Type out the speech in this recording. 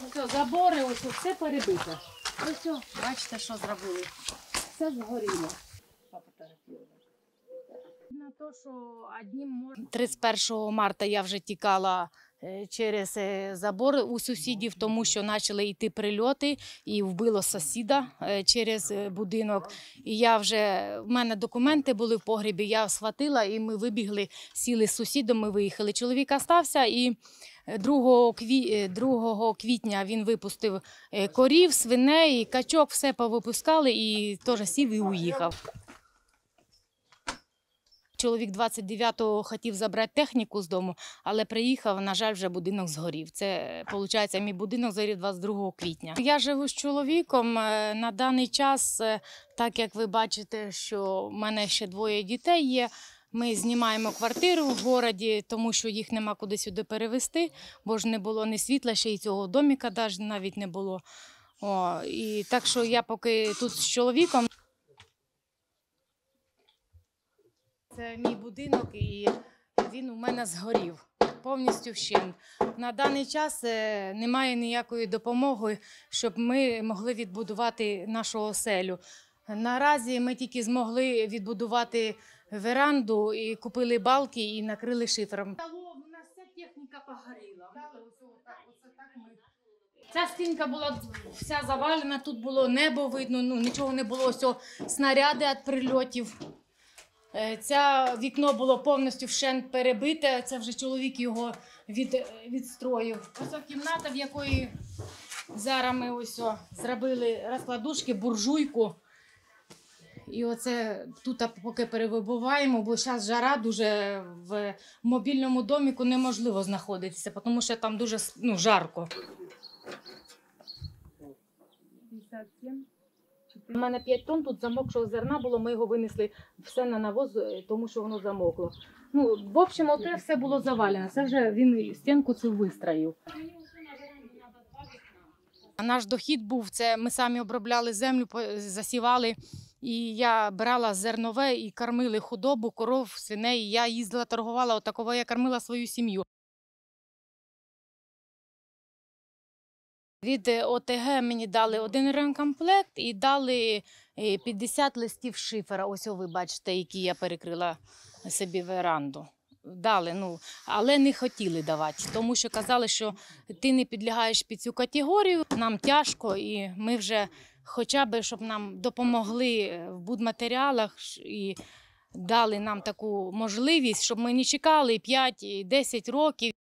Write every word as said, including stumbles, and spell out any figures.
Ось забори, ось все перебито. Ось, бачите, що зробили. Все згоріло. На то, що одним можна... тридцять першого марта я вже тікала через забор у сусідів, тому що почали йти прильоти і вбило сусіда через будинок. І я вже, в мене документи були в погрібі, я схватила і ми вибігли, сіли з сусідом, ми виїхали. Чоловік остався і другого квітня він випустив корів, свиней, качок, все повипускали і теж сів і уїхав. Чоловік двадцять дев'ятого хотів забрати техніку з дому, але приїхав, на жаль, вже будинок згорів. Це, виходить, мій будинок згорів двадцять другого квітня. Я живу з чоловіком. На даний час, так як ви бачите, що в мене ще двоє дітей є, ми знімаємо квартиру в місті, тому що їх нема куди сюди перевезти, бо ж не було ні світла, ще й цього домика навіть не було. О, і так що я поки тут з чоловіком. Це мій будинок, і він у мене згорів, повністю вщент. На даний час немає ніякої допомоги, щоб ми могли відбудувати нашу оселю. Наразі ми тільки змогли відбудувати веранду, і купили балки і накрили шифером. У нас вся техніка погоріла. Ця стінка була вся завалена, тут було небо видно, ну, нічого не було, ось снаряди від прильотів. Це вікно було повністю вщент перебите, це вже чоловік його від, відстроїв. Ось кімната, в якої зараз ми ось о, зробили розкладушки, буржуйку. І оце тут поки перевибуваємо, бо зараз жара дуже, в мобільному доміку неможливо знаходитися, тому що там дуже ну, жарко. У мене п'ять тонн тут замокшого зерна було, ми його винесли все на навоз, тому що воно замокло. Ну, в общем, оце все було завалено, це вже він стінку цю вистроїв. Наш дохід був, це ми самі обробляли землю, засівали, і я брала зернове і кормили худобу, коров, свиней, я їздила, торгувала, отакого я кормила свою сім'ю. Від О Те Ге мені дали один ремкомплект і дали п'ятдесят листів шифера. Ось ви бачите, які я перекрила собі веранду. Дали, ну, але не хотіли давати, тому що казали, що ти не підлягаєш під цю категорію, нам тяжко, і ми вже хоча б, щоб нам допомогли в будматеріалах і дали нам таку можливість, щоб ми не чекали п'ять-десять років.